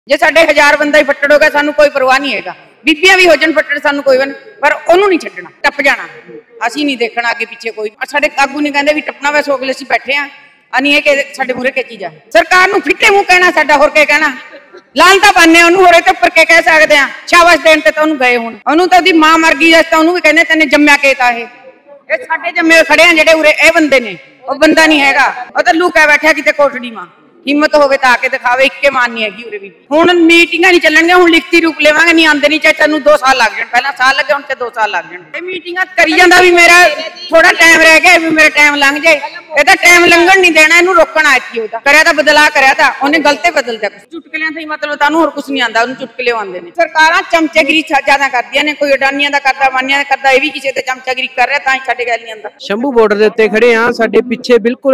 जे साडे 1000 बंदा ही फट्टड़ हो गया सानू कोई परवाह नहीं है। बीबियां भी हो जान फट्टड़ सानू कोई पर ओनू नहीं छड्डना, टप जाना। असीं नहीं देखना अगे पीछे कोई। साडे आगू नहीं कहंदे भी टपना वैसे अगले असीं बैठे हां अनी ये साडे मूहरे की चीज है। सरकार नूं फिट्टे मूंह कहना साडा होर के कहना। लानता पाने ओनू होरे ते पर के कह सकदे आ। शाबाश देण ते ओनू गए हुण ओनू तां ओदी मां मर गई जस तां ओनू भी कहंदे तैने जम्मिया के ता ये साडे जम्मे खड़े आ जेडे उरे ए बंदे ने ओ बंदा नहीं हैगा। ओ तां लुका बैठा किते कोठड़ी मां हिम्मत होवे तां आके दिखावे। इक्के मान नहीं हैगी उरे भी। हुण मीटिंगां नहीं चलणगीਆਂ हुण लिखती रूप लेवांगे। नहीं आंदे नहीं चाहे तैनूं 2 साल लग जाण। पहला साल लगे हुण ते 2 साल लग जाण। ਇਹ ਮੀਟਿੰਗਾਂ ਕਰੀ ਜਾਂਦਾ ਵੀ ਮੇਰਾ ਥੋੜਾ ਟਾਈਮ ਰਹਿ ਗਿਆ ਵੀ ਮੇਰਾ ਟਾਈਮ ਲੰਘ ਜਾਏ। ਇਹ ਤਾਂ ਟਾਈਮ ਲੰਘਣ ਨਹੀਂ ਦੇਣਾ, ਇਹਨੂੰ ਰੋਕਣਾ ਇੱਥੇ। ਉਹਦਾ ਕਰਿਆ ਤਾਂ ਬਦਲਾ ਕਰਿਆ ਤਾਂ ਉਹਨੇ ਗਲਤੇ ਬਦਲਦਾ। ਚੁਟਕਲਿਆਂ ਤੋਂ ਹੀ ਮਤਲਬ ਤਾਂ ਉਹਨੂੰ ਹੋਰ ਕੁਝ ਨਹੀਂ ਆਂਦਾ, ਉਹਨੂੰ ਚੁਟਕਲੇ ਆਉਂਦੇ ਨੇ। ਸਰਕਾਰਾਂ ਚਮਚੇਗਿਰੀ ਜ਼ਿਆਦਾ ਕਰਦੀਆਂ ਨੇ। ਕੋਈ ਅਡਾਨੀਆਂ ਦਾ ਕਰਦਾ, ਮਾਨੀਆਂ ਦਾ ਕਰਦਾ, ਇਹ ਵੀ ਕਿਸੇ ਤੇ ਚਮਚਾਗਿਰੀ ਕਰ ਰਿਹਾ ਤਾਂ ਹੀ ਸਾਡੇ ਗੱਲ ਨਹੀਂ ਆਂਦਾ। ਸ਼ੰਭੂ ਬਾਰਡਰ ਦੇ ਉੱਤੇ ਖੜੇ ਆ, ਸਾਡੇ ਪਿੱਛੇ ਬਿਲਕੁਲ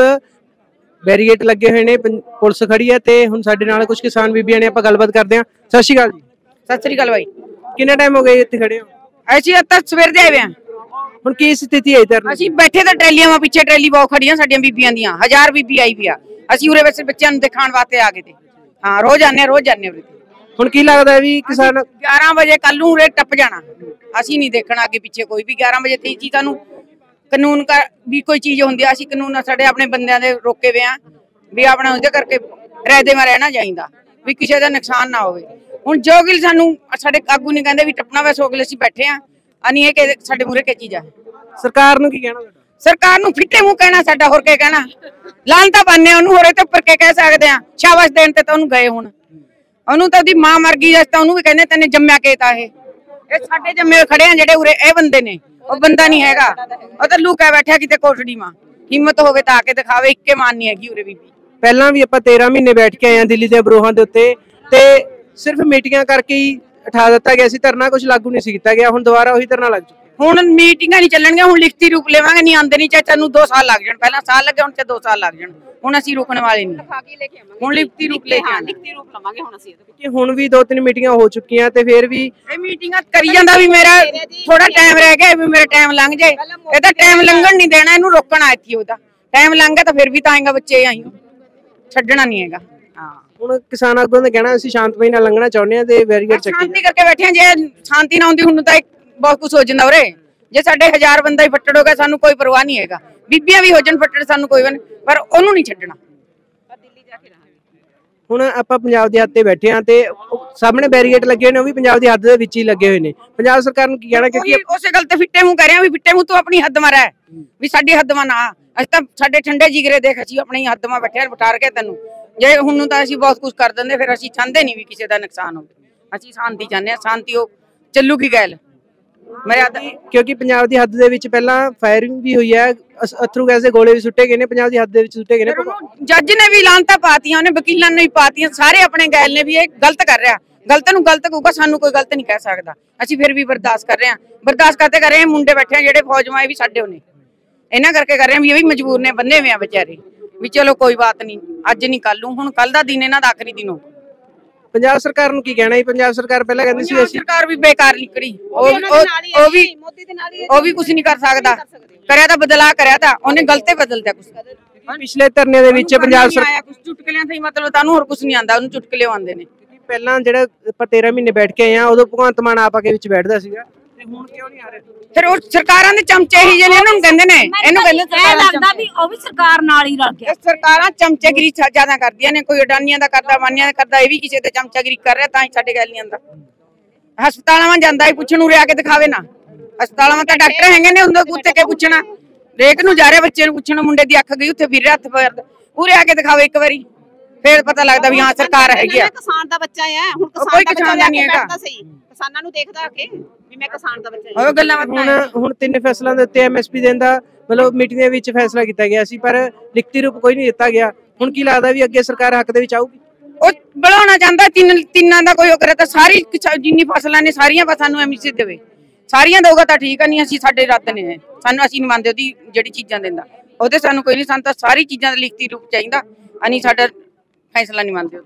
बैरीगेट लगे हुए ने, पुलिस खड़ी है ते हुण साडे नाल कुछ किसान बीबियां ने, आपां गलबात करदे हां। सत श्री अकाल जी। सत श्री अकाल भाई। किन्ना टाइम हो गया इत्थे खड़े हो? ਅਸੀਂ ਤਾਂ ਸਵੇਰ ਦੇ ਆਏ ਆਂ। ਹੁਣ ਕੀ ਸਥਿਤੀ ਹੈ ਇਧਰ? ਅਸੀਂ ਬੈਠੇ ਤਾਂ ਟਰੈਲੀਆਂ ਵਾਂ, ਪਿੱਛੇ ਟਰੈਲੀ ਬਹੁਤ ਖੜੀਆਂ ਸਾਡੀਆਂ ਬੀਬੀਆਂ ਦੀਆਂ। 1000 ਬੀਬੀ ਆਈ ਵੀ ਆ। ਅਸੀਂ ਉਰੇ ਵੈਸੇ ਬੱਚਿਆਂ ਨੂੰ ਦਿਖਾਉਣ ਵਾਸਤੇ ਆ ਗਏ ਤੇ ਹਾਂ ਰੋਜ਼ ਆਨੇ ਉਰੇ। ਹੁਣ ਕੀ ਲੱਗਦਾ ਵੀ ਕਿਸਾਨ 11 ਵਜੇ ਕੱਲ ਨੂੰ ਉਰੇ ਟੱਪ ਜਾਣਾ। ਅਸੀਂ ਨਹੀਂ ਦੇਖਣਾ ਅੱਗੇ ਪਿੱਛੇ ਕੋਈ ਵੀ। 11 ਵਜੇ ਤੇ ਜੀ ਸਾਨੂੰ ਕਾਨੂੰਨ का भी कोई चीज होंदी आ। ਅਸੀਂ ਕਾਨੂੰਨ ਸਾਡੇ ਆਪਣੇ ਬੰਦਿਆਂ ਦੇ ਰੋਕੇ ਵੇ ਆ ਵੀ ਆਪਣਾ ਉਹਦੇ ਕਰਕੇ ਰਹਿਦੇ ਮੈਂ ਰਹਿਣਾ ਚਾਹੀਦਾ ਵੀ ਕਿਸੇ ਦਾ ਨੁਕਸਾਨ ਨਾ ਹੋਵੇ। ਹੁਣ ਜੋ ਕਿ ਸਾਨੂੰ ਸਾਡੇ ਆਗੂ ਨਹੀਂ ਕਹਿੰਦੇ ਵੀ ਟੱਪਣਾ ਵੈਸੇ ਅਗਲੇ ਅਸੀਂ ਬੈਠੇ ਆ ਅਨੀ ਇਹ ਕਿ ਸਾਡੇ ਮੂਹਰੇ ਕੀ ਚੀਜ਼ ਆ। ਸਰਕਾਰ ਨੂੰ ਕੀ ਕਹਿਣਾ? ਸਰਕਾਰ ਨੂੰ ਫਿੱਟੇ ਮੂੰਹ ਕਹਿਣਾ ਸਾਡਾ, ਹੋਰ ਕੀ ਕਹਿਣਾ। ਲਾਨਤਾ ਪਾਣੇ ਉਹਨੂੰ ਹੋਰੇ ਤੇ ਉੱਪਰ ਕੇ ਕਹਿ ਸਕਦੇ ਆ। ਸ਼ਾਬਾਸ਼ ਦੇਣ ਤੇ ਉਹਨੂੰ ਗਏ ਹੁਣ ਉਹਨੂੰ ਤਾਂ ਉਹਦੀ ਮਾਂ ਮਰ ਗਈ ਜਸ ਤਾਂ ਉਹਨੂੰ ਵੀ ਕਹਿੰਦੇ ਤੈਨੇ ਜੰਮਿਆ ਕੇ ਤਾ ਇਹ ਸਾਡੇ ਜੰਮੇ ਖੜੇ ਆ ਜਿਹੜੇ ਉਰੇ ਇਹ ਬੰਦੇ ਨੇ। ਉਹ ਬੰਦਾ ਨਹੀਂ ਹੈਗਾ। ਉਹ ਤਾਂ ਲੁਕਾ ਬੈਠਾ ਕਿਤੇ ਕੋਠੜੀ ਮਾਂ हिम्मत होवे तां आके दिखावे। इक्के मान नहीं हैगी उरे भी। ਪਹਿਲਾਂ ਵੀ ਆਪਾਂ 13 ਮਹੀਨੇ ਬੈਠ ਕੇ ਆਏ ਆ ਦਿੱਲੀ ਦੇ ਬਰੋਹਾਂ ਦੇ ਉੱਤੇ ਤੇ ਸਿਰਫ ਮੀਟਿੰਗਾਂ ਕਰਕੇ ਹੀ ਉਠਾ ਦਿੱਤਾ ਗਿਆ ਸੀ ਧਰਨਾ, ਕੁਝ ਲਾਗੂ ਨਹੀਂ ਸੀ ਕੀਤਾ ਗਿਆ। ਹੁਣ ਦੁਬਾਰਾ ਉਹੀ ਧਰਨਾ ਲੱਗ ਚੁੱਕਿਆ। ਹੁਣ ਮੀਟਿੰਗਾਂ ਨਹੀਂ ਚੱਲਣਗੀਆਂ, ਹੁਣ ਲਿਖਤੀ ਰੂਪ ਲੈਵਾਂਗੇ। ਨਹੀਂ ਆਂਦੇ ਨਹੀਂ ਚਾਹੇ ਤੈਨੂੰ 2 ਸਾਲ ਲੱਗ ਜਾਣ। ਪਹਿਲਾਂ ਸਾਲ ਲੱਗੇ ਹੁਣ ਤੇ 2 ਸਾਲ ਲੱਗ ਜਾਣ। ਹੁਣ ਅਸੀਂ ਰੁਕਣ ਵਾਲੇ ਨਹੀਂ। ਹੁਣ ਲਿਖਤੀ ਰੂਪ ਲੈ ਕੇ ਆਵਾਂਗੇ, ਲਿਖਤੀ ਰੂਪ ਲਵਾਂਗੇ ਹੁਣ ਅਸੀਂ। ਕਿ ਹੁਣ ਵੀ 2-3 ਮੀਟਿੰਗਾਂ ਹੋ ਚੁੱਕੀਆਂ ਤੇ ਫਿਰ ਵੀ ਇਹ ਮੀਟਿੰਗਾਂ ਕਰੀ ਜਾਂਦਾ ਵੀ ਮੇਰਾ ਥੋੜਾ ਟਾਈਮ ਰਹਿ ਗਿਆ ਵੀ ਮੇਰਾ ਟਾਈਮ ਲੰਘ ਜਾਏ। ਇਹ ਤਾਂ ਟਾਈਮ ਲੰਘਣ ਨਹੀਂ ਦੇਣਾ, ਇਹਨੂੰ ਰੋਕਣਾ ਇੱਥੇ। ਉਹਦਾ टाइम लंघ गया तो फिर भी आएगा बच्चे आई छड्डना नहीं हैगा। हां ਹੁਣ ਕਿਸਾਨ ਆਗੂਆਂ ਦਾ ਕਹਿਣਾ ਅਸੀਂ ਸ਼ਾਂਤਮਈ ਨਾਲ ਲੰਘਣਾ ਚਾਹੁੰਦੇ ਆ ਤੇ ਬੈਰੀਗੇਡ ਚੱਕੀ ਸ਼ਾਂਤੀ ਕਰਕੇ ਬੈਠੇ ਆ। ਜੇ ਸ਼ਾਂਤੀ ਨਾ ਹੁੰਦੀ ਹੁਣ ਤਾਂ ਬਹੁਤ ਕੁਝ ਹੋ ਜਾਂਦਾ ਉਰੇ। ਜੇ ਸਾਡੇ 1000 ਬੰਦਾ ਹੀ ਫੱਟੜ ਹੋ ਗਿਆ ਸਾਨੂੰ ਕੋਈ ਪਰਵਾਹ ਨਹੀਂ ਹੈਗਾ। ਬੀਬੀਆਂ ਵੀ ਹੋ ਜਾਣ ਫੱਟੜ ਸਾਨੂੰ ਕੋਈ ਪਰ ਉਹਨੂੰ ਨਹੀਂ ਛੱਡਣਾ। ਦਿੱਲੀ ਜਾ ਕੇ ਰਹਾਂਗੇ। ਹੁਣ ਆਪਾਂ ਪੰਜਾਬ ਦੀ ਹੱਦ ਤੇ ਬੈਠੇ ਆ ਤੇ ਸਾਹਮਣੇ ਬੈਰੀਗੇਡ ਲੱਗੇ ਹੋਏ ਨੇ, ਉਹ ਵੀ ਪੰਜਾਬ ਦੀ ਹੱਦ ਦੇ ਵਿੱਚ ਹੀ ਲੱਗੇ ਹੋਏ ਨੇ। ਪੰਜਾਬ ਸਰਕਾਰ ਨੂੰ ਕੀ ਕਹਿਣਾ? ਕਿਉਂਕਿ ਉਸੇ ਗੱਲ ਤੇ ਫਿੱਟੇ ਮੂੰਹ ਕਰ ਰਿਹਾ ਵੀ ਫਿੱਟੇ ਮੂੰਹ ਤੂੰ ਆਪਣੀ ਹੱਦ ਮਾ ਰਹਿ ਵੀ ਸਾਡੀ ਹੱਦ ਮਾ ਨਾ। ਅਸੀਂ ਤਾਂ ਸਾਡੇ ਠੰਡੇ ਜਿਗਰੇ ਦੇਖ ਅਸੀਂ ਆਪਣੀ ਹੱਦ ਮਾ ਬੈਠੇ ਬਿਠਾਰ ਕੇ ਤੈਨੂੰ। ਜੇ ਹੁਣ ਨੂੰ ਤਾਂ ਅਸੀਂ ਬਹੁਤ ਕੁਝ ਕਰ ਦਿੰਦੇ, ਫਿਰ ਅਸੀਂ ਚਾਹੁੰਦੇ ਨਹੀਂ ਵੀ ਕਿਸੇ ਦਾ ਨੁਕਸਾਨ ਹੋਵੇ। ਅਸੀਂ ਸ਼ਾਂਤੀ ਚਾਹੁੰਦੇ ਆ। ਸ਼ਾਂਤੀ ਉਹ ਚੱਲੂਗੀ ਗੱਲ ਮਰਿਆਦਾ। ਕਿਉਂਕਿ ਪੰਜਾਬ ਦੀ ਹੱਦ ਦੇ ਵਿੱਚ ਪਹਿਲਾਂ ਫਾਇਰਿੰਗ ਵੀ ਹੋਈ ਹੈ, ਅਥਰੂ ਗੈਸ ਦੇ ਗੋਲੇ ਵੀ ਸੁੱਟੇ ਗਏ ਨੇ, ਪੰਜਾਬ ਦੀ ਹੱਦ ਦੇ ਵਿੱਚ ਸੁੱਟੇ ਗਏ ਨੇ। ਜੱਜ ਨੇ ਵੀ ਲਾਂਤਾ ਪਾਤੀਆਂ, ਉਹਨੇ ਵਕੀਲਾਂ ਨੇ ਵੀ ਪਾਤੀਆਂ, ਸਾਰੇ ਆਪਣੇ ਗੈਲ ਨੇ ਵੀ ਇਹ ਗਲਤ ਕਰ ਰਿਹਾ। ਗਲਤ ਨੂੰ ਗਲਤ ਕਹੂਗਾ, ਸਾਨੂੰ ਕੋਈ ਗਲਤ ਨਹੀਂ ਕਹਿ ਸਕਦਾ। ਅਸੀਂ ਫਿਰ ਵੀ ਬਰਦਾਸ਼ਤ ਕਰ ਰਹੇ ਹਾਂ। ਬਰਦਾਸ਼ਤ ਕਰਦੇ ਕਰ ਰਹੇ ਹਾਂ। ਮੁੰਡੇ ਬੈਠੇ ਜਿਹੜੇ ਫੌਜ ਮਾਏ ਵੀ ਸਾਡੇ ਉਹਨੇ ਇਹਨਾਂ ਕਰਕੇ ਕਰ ਰਹੇ ਵੀ ਇਹ ਵੀ ਮਜਬੂਰ ਨੇ, ਬੰਨੇ ਹੋਏ ਆ ਵਿਚਾਰੇ ਵੀ ਚਲੋ ਕੋਈ ਬਾਤ ਨਹੀਂ, ਅੱਜ ਨਹੀਂ ਕੱਲ ਨੂੰ। ਹੁਣ ਕੱਲ ਦਾ ਦਿਨ ਇਹਨਾਂ ਦਾ ਆਖਰੀ ਦਿਨ ਹੋ। ਪੰਜਾਬ ਸਰਕਾਰ ਨੂੰ ਕੀ ਕਹਿਣਾ ਹੈ? ਪੰਜਾਬ ਸਰਕਾਰ ਪਹਿਲਾਂ ਕਹਿੰਦੀ ਸੀ ਅਸੀਂ ਸਰਕਾਰ ਵੀ ਬੇਕਾਰ ਨਿਕਲੀ। ਉਹ ਵੀ ਕੁਝ ਨਹੀਂ ਕਰ ਸਕਦਾ। ਕਰਿਆ ਤਾਂ ਬਦਲਾ ਕਰਿਆ ਤਾਂ ਉਹਨੇ ਗਲਤੇ ਬਦਲਦਾ ਕੁਝ। ਪਿਛਲੇ ਧਰਨੇ ਦੇ ਵਿੱਚ ਪੰਜਾਬ ਸਰਕਾਰ ਕੁਝ ਚੁਟਕਲਿਆਂ ਤੋਂ ਹੀ ਮਤਲਬ ਤੁਹਾਨੂੰ ਹੋਰ ਕੁਝ ਨਹੀਂ ਆਂਦਾ, ਉਹਨੂੰ ਚੁਟਕਲੇ ਆਉਂਦੇ ਨੇ। ਪਹਿਲਾਂ ਜਿਹੜਾ ਆਪਾਂ 13 ਮਹੀਨੇ ਬੈਠ ਕੇ ਆਏ ਆ ਉਦੋਂ ਭਗਵੰਤ ਮਾਨ ਆਪ ਆ ਕੇ ਵਿੱਚ ਬੈਠਦਾ ਸੀਗਾ ਤੇ ਹੁਣ ਕਿਉਂ ਨਹੀਂ ਆ ਰਹੇ? ਫਿਰ ਉਹ ਸਰਕਾਰਾਂ ਦੇ ਚਮਚੇ ਹੀ ਜਿਹਨੇ ਇਹਨੂੰ ਕਹਿੰਦੇ ਨੇ। ਇਹਨੂੰ ਕਹਿੰਦੇ ਲੱਗਦਾ ਵੀ ਉਹ ਵੀ ਸਰਕਾਰ ਨਾਲ ਹੀ ਰਲ ਗਿਆ। ਸਰਕਾਰਾਂ ਚਮਚੇਗਿਰੀ ਜ਼ਿਆਦਾ ਕਰਦੀਆਂ ਨੇ। ਕੋਈ ਅਡਾਨੀਆਂ ਦਾ ਕਰਦਾ, ਮਾਨੀਆਂ ਦਾ ਕਰਦਾ, ਇਹ ਵੀ ਕਿਸੇ ਤੇ ਚਮਚਾਗਿਰੀ ਕਰ ਰਿਹਾ ਤਾਂ ਹੀ ਸਾਡੇ ਗੱਲ ਨਹੀਂ ਆਂਦਾ। ਹਸਪਤਾਲਾਂ ਵਿੱਚ ਜਾਂਦਾ ਹੀ ਪੁੱਛਣ ਉਰੇ ਆ ਕੇ ਦਿਖਾਵੇ ਨਾ। ਹਸਪਤਾਲਾਂ ਵਿੱਚ ਤਾਂ ਡਾਕਟਰ ਹੈਗੇ ਨੇ, ਉਹਨਾਂ ਉੱਤੇ ਕੇ ਪੁੱਛਣਾ। ਰੇਕ ਨੂੰ ਜਾ ਰਿਹਾ ਬੱਚੇ ਨੂੰ ਪੁੱਛਣਾ, ਮੁੰਡੇ ਦੀ ਅੱਖ ਗਈ ਉੱਥੇ ਫਿਰ ਹੱਥ ਪੈਰ ਉਰੇ ਆ ਕੇ ਦਿਖਾਵੇ ਇੱਕ ਵਾਰੀ, ਫਿਰ ਪਤਾ ਲੱਗਦਾ ਵੀ ਹਾਂ ਸਰਕਾਰ ਹੈਗੀ ਆ। ਕਿਸਾਨ ਦਾ ਬੱਚਾ ਹੈ। ਹੁਣ ਕੋਈ ਕਿਸਾਨ ਦਾ ਨਹੀਂ ਹੈਗਾ। ਕਿਸਾਨਾਂ ਨੂੰ ਦੇਖਦਾ ਕਿ ਵੀ ਮੈਂ ਕਿਸਾਨ ਦਾ ਬੱਚਾ ਹਾਂ। ਉਹ ਗੱਲਾਂ ਹੁਣ 3 ਫੈਸਲਿਆਂ ਦੇ ਉੱਤੇ ਐਮਐਸਪੀ ਦੇਣ ਦਾ ਮਤਲਬ ਮੀਟਿੰਗ ਦੇ ਵਿੱਚ ਫੈਸਲਾ ਕੀਤਾ ਗਿਆ ਸੀ, ਪਰ ਲਿਖਤੀ ਰੂਪ ਕੋਈ ਨਹੀਂ ਦਿੱਤਾ ਗਿਆ। ਹੁਣ ਕੀ ਲੱਗਦਾ ਵੀ ਅੱਗੇ ਸਰਕਾਰ ਹੱਕ ਦੇ ਵਿੱਚ ਆਊਗੀ? ਉਹ ਬਣਾਉਣਾ ਚਾਹੁੰਦਾ ਤਿੰਨਾਂ ਦਾ ਕੋਈ ਉਹ ਕਰੇ ਤਾਂ ਸਾਰੀ ਜਿੰਨੀ ਫਸਲਾਂ ਨੇ ਸਾਰੀਆਂ ਸਾਨੂੰ ਐਮਐਸਪੀ ਦੇਵੇ। ਸਾਰੀਆਂ ਦਊਗਾ ਤਾਂ ਠੀਕ ਆ, ਨਹੀਂ ਅਸੀਂ ਸਾਡੇ ਰੱਦ ਨੇ। ਸਾਨੂੰ ਅਸੀਂ ਨਹੀਂ ਮੰਨਦੇ ਉਹਦੀ ਜਿਹੜੀ ਚੀਜ਼ਾਂ ਦਿੰਦਾ ਉਹਦੇ ਸਾਨੂੰ ਕੋਈ ਨਹੀਂ। ਸਾਨੂੰ ਤਾਂ ਸਾਰੀ ਚੀਜ਼ਾਂ ਦਾ ਲਿਖਤੀ ਰੂਪ ਚਾਹੀਦਾ। ਅਸੀਂ ਸਾਡਾ ਫੈਸਲਾ ਨਹੀਂ ਮੰਨਦੇ।